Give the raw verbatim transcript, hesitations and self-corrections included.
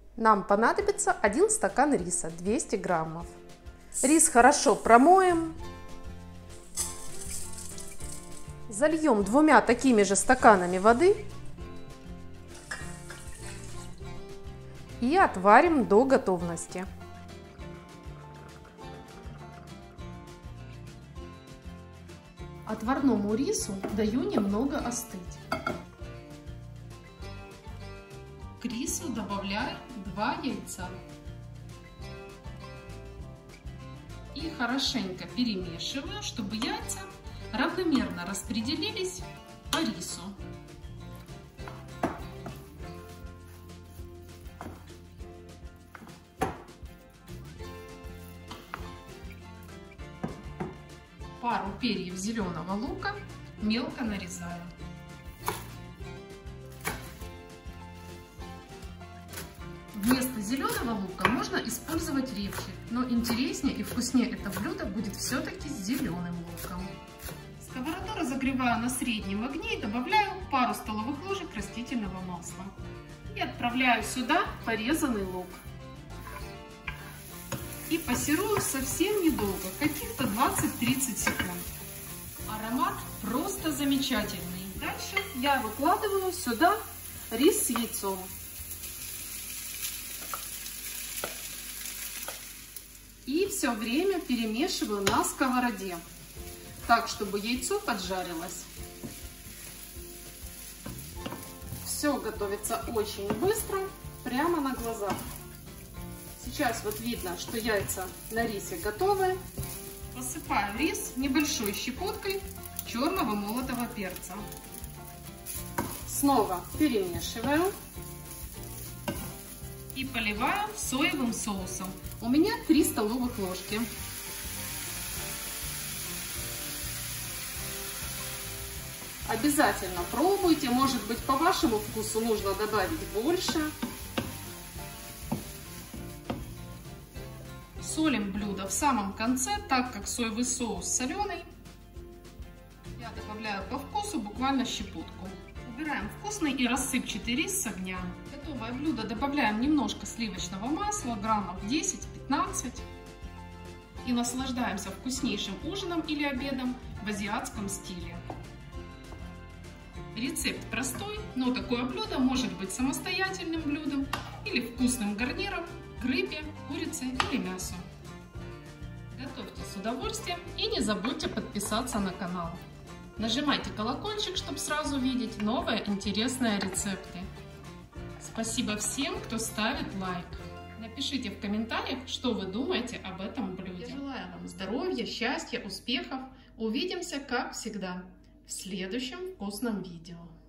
Нам понадобится один стакан риса, двести граммов. Рис хорошо промоем. Зальем двумя такими же стаканами воды и отварим до готовности. Отварному рису даю немного остыть. К рису добавляю два яйца и хорошенько перемешиваю, чтобы яйца равномерно распределились по рису. Пару перьев зеленого лука мелко нарезаю. Вместо зеленого лука можно использовать репчик, но интереснее и вкуснее это блюдо будет все-таки с зеленым луком. Сковороду разогреваю на среднем огне и добавляю пару столовых ложек растительного масла. И отправляю сюда порезанный лук. И пассерую совсем недолго, каких-то двадцать-тридцать секунд. Аромат просто замечательный. Дальше я выкладываю сюда рис с яйцом. И все время перемешиваю на сковороде, так, чтобы яйцо поджарилось. Все готовится очень быстро, прямо на глазах. Сейчас вот видно, что яйца на рисе готовы. Посыпаю рис небольшой щепоткой черного молотого перца. Снова перемешиваю. И поливаю соевым соусом. У меня три столовых ложки. Обязательно пробуйте. Может быть, по вашему вкусу нужно добавить больше. Солим блюдо в самом конце, так как соевый соус соленый. Я добавляю по вкусу буквально щепотку. Убираем вкусный и рассыпчатый рис с огня. Готовое блюдо добавляем немножко сливочного масла, граммов десять-пятнадцать. И наслаждаемся вкуснейшим ужином или обедом в азиатском стиле. Рецепт простой, но такое блюдо может быть самостоятельным блюдом или вкусным гарниром к рыбе, курице или мясу. Готовьте с удовольствием и не забудьте подписаться на канал. Нажимайте колокольчик, чтобы сразу видеть новые интересные рецепты. Спасибо всем, кто ставит лайк. Напишите в комментариях, что вы думаете об этом блюде. Я желаю вам здоровья, счастья, успехов. Увидимся, как всегда, в следующем вкусном видео.